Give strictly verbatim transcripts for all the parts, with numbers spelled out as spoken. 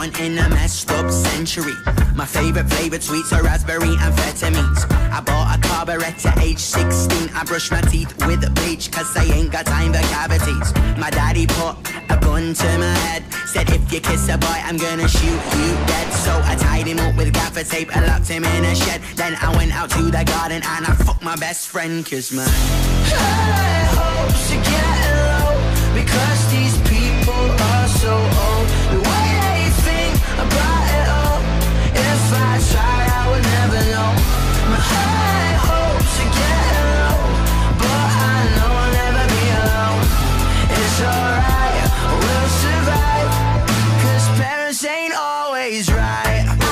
want in a messed up century. My favorite flavored sweets are raspberry and amphetamines. I bought a carburetor at age sixteen. I brush my teeth with bleach cause I ain't got time for cavities. My daddy put a gun to my head, said if you kiss a boy I'm gonna shoot you dead. So I tied him up with gaffer tape and locked him in a shed. Then I went out to the garden and I fucked my best friend cause my high hopes are getting low because these people are so old. The way they think about it all, if I tried I would never know. My high hopes are getting low, but I know I'll never be alone. It's alright, we'll survive, cause parents ain't always right.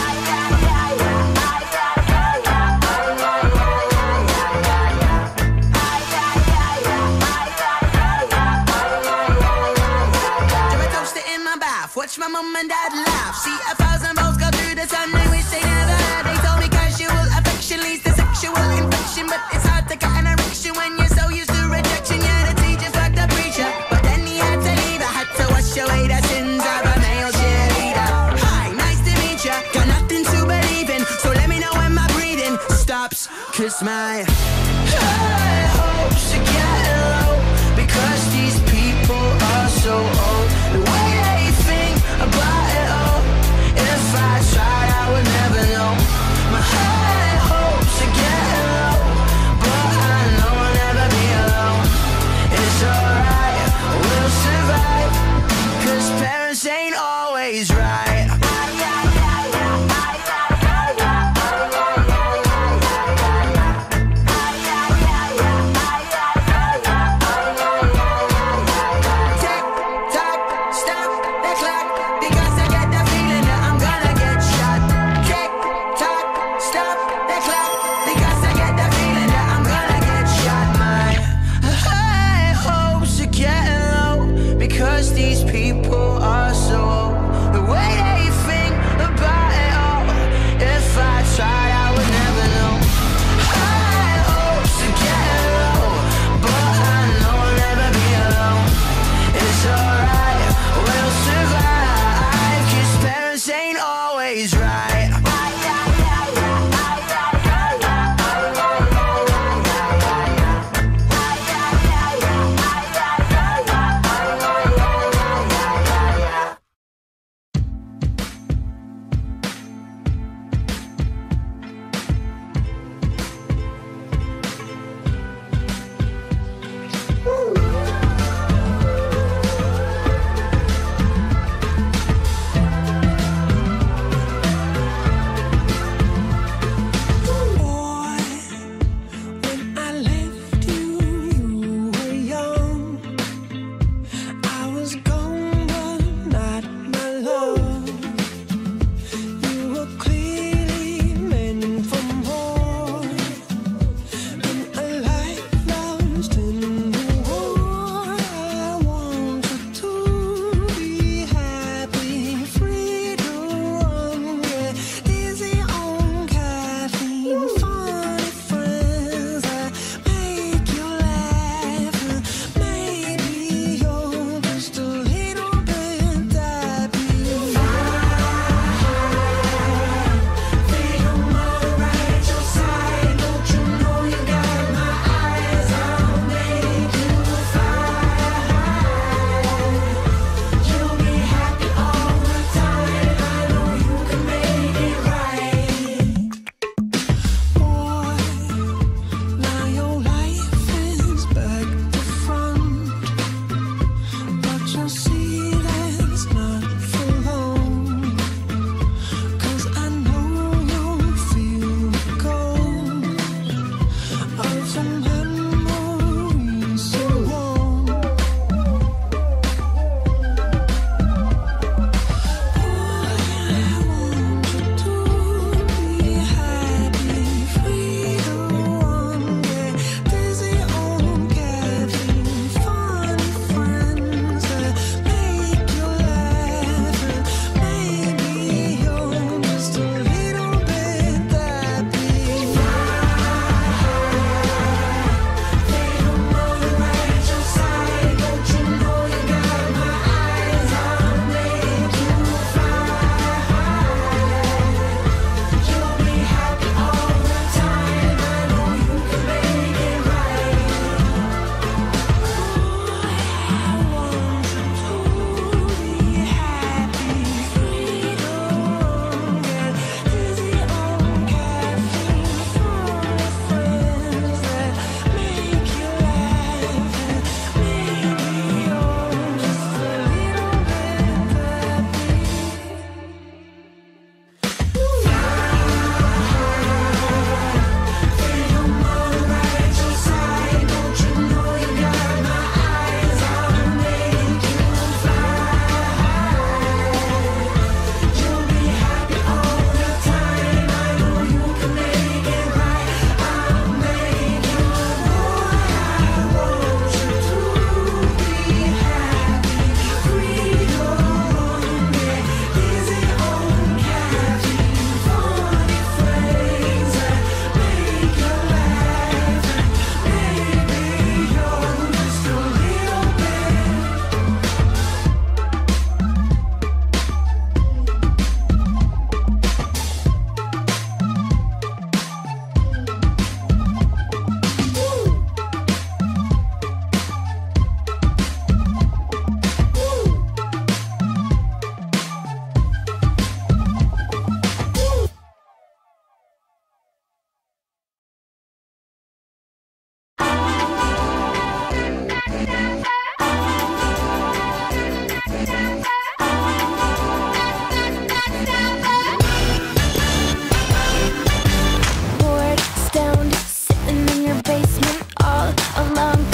Watch my mom and dad laugh. See a thousand balls go through the sun. They wish they never had. They told me casual affection leads to sexual infection, but it's hard to cut an erection when you're so used to rejection. Yeah, the teacher fucked the preacher, but then he had to leave. I had to wash away the sins of a male cheerleader. Hi, nice to meet ya. Got nothing to believe in, so let me know when my breathing stops. Cause my high hopes are getting low because these people are so old. The way they think about it all, if I tried I would never know. My high hopes are getting low, but I know I'll never be alone. It's alright, we'll survive, cause parents ain't always right.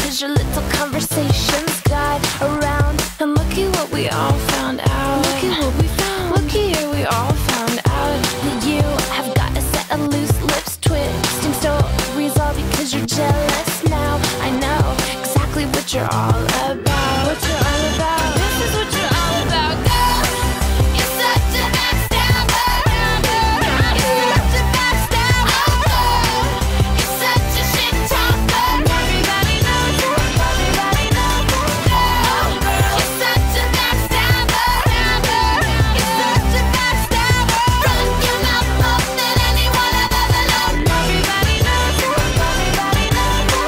Cause your little conversations got around. And looky what we all found out. Looky what we found. Looky here, we all found out that you have got a set of loose lips, twisting stories all because you're jealous now. I know exactly what you're all about. What you're all about. This is what you're all about, girl. You're such a backstabber. You're such a backstabber. You're such a shit talker. Everybody knows you. Everybody knows you. You're such a backstabber. You're such a backstabber. Run your mouth more than anyone I've ever loved. Everybody knows you. Everybody knows you.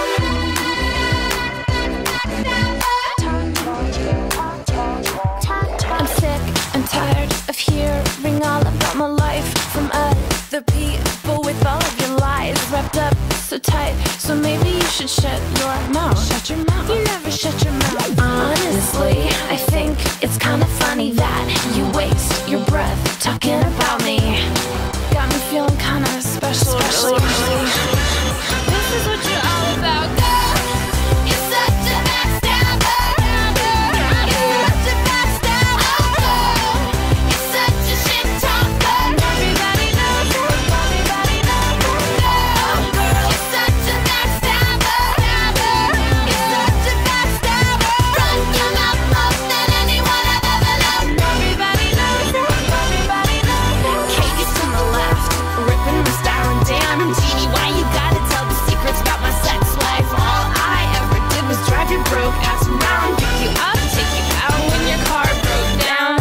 I'm sick and tired of hearing all about my life from other people with all of your lies wrapped up so tight. So maybe you should shut your mouth. Shut your mouth. You never shut your mouth. Honestly, I think it's kind of funny that you waste your breath talking about me. Got me feeling kind of special, special. This is what you're all about, girl. You're such a backstabber. You're such a backstabber. You're such a shit talker. Everybody knows you. Everybody knows you. You're such a backstabber. You're such a backstabber. Run your mouth more than anyone I've ever loved. Everybody knows you. Everybody knows you. Katie's to the left, ripping my style and damn, Genie, why you gotta tell the secrets about my sex life? All I ever did was drive your broke ass around, pick you up, take you out when your car broke down.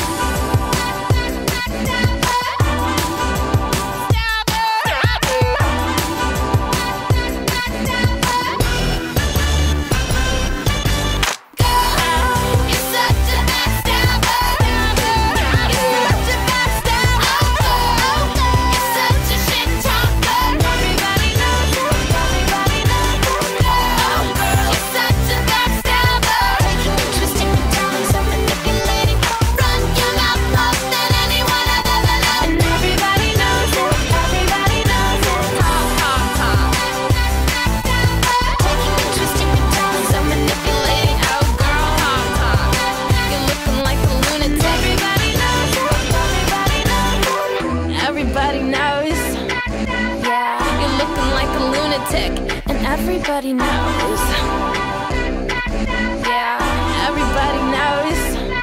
You're such a backstabber. You're such a backstabber. You're such a shit talker. Everybody knows you. Everybody knows you. You're such a backstabber. Taking and twisting and telling, so manipulating. Run your mouth more than anyone I've ever loved. And everybody knows you. Everybody knows you. Talk, talk, talk. Taking and twisting and telling, so manipulating. Oh, girl, talk, talk. You're looking like a lunatic. Everybody knows you. Everybody knows you. Everybody knows. Yeah, you're looking like a lunatic, and everybody knows. Yeah, everybody knows.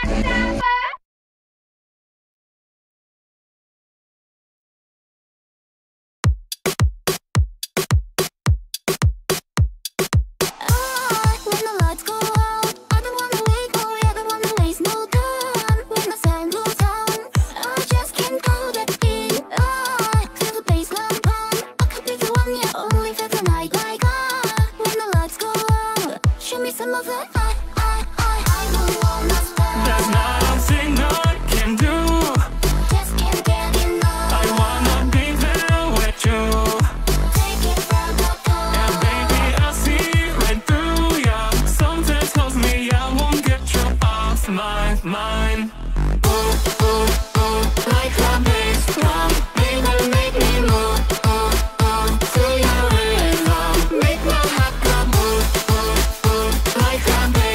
When the lights go out, I don't wanna wait, oh yeah, I don't wanna waste no time. When the sun goes down, I just can't hold it in. I feel the bassline pump, I could be the one, yeah, only for the night. Like ah, when the lights go out, show me some of that. I, I, I, I don't wanna stop. There's nothing I can do. Just can't get enough. I wanna be there with you. Take it from the top. And baby, I see right through ya. Something tells me I won't get you off my mind. Ooh, ooh, ooh, like a bass drum. Baby, make me move. Ooh, ooh, to your rhythm. Make my heart go ooh, ooh, ooh, like a bass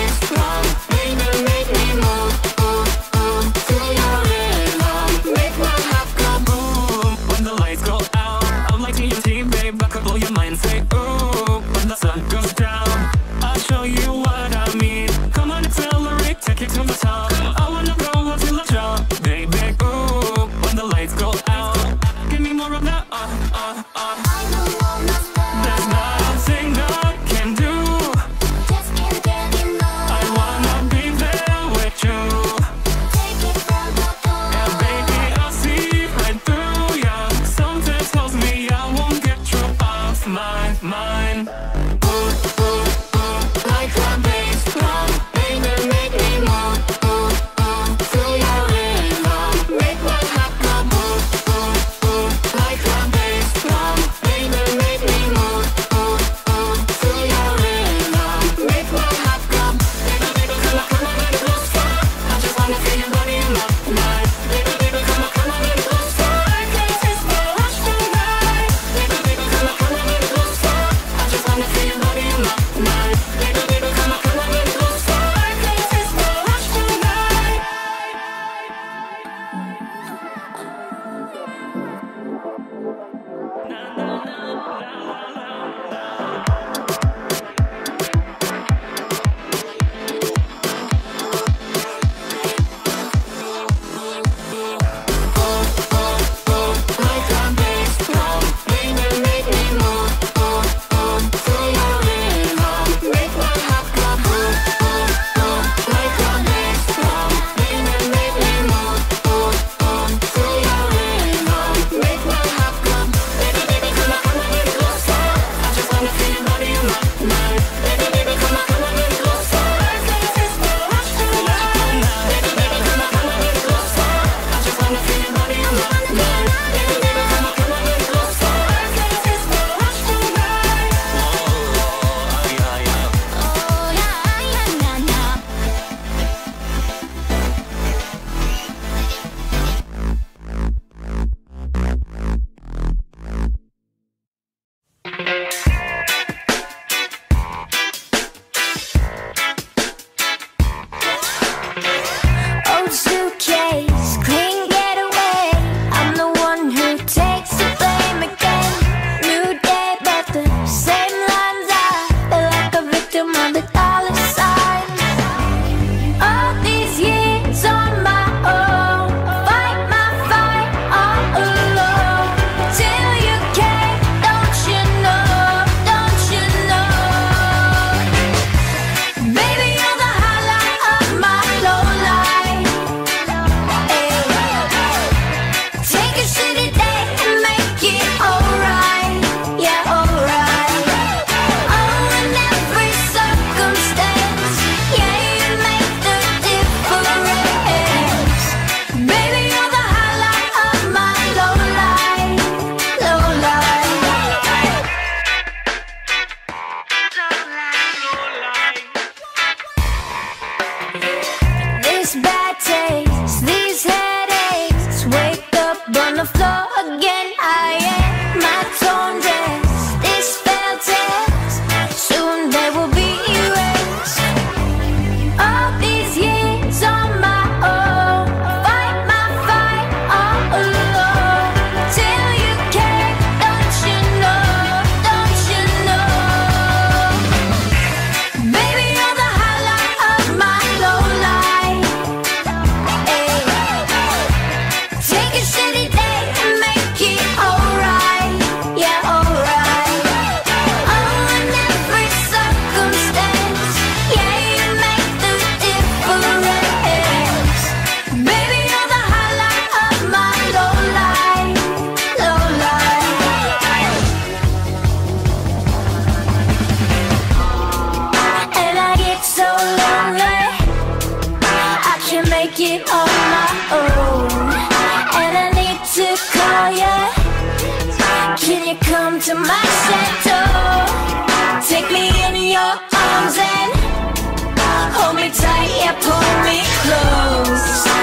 into my shadow. Take me in your arms and hold me tight, yeah, pull me close.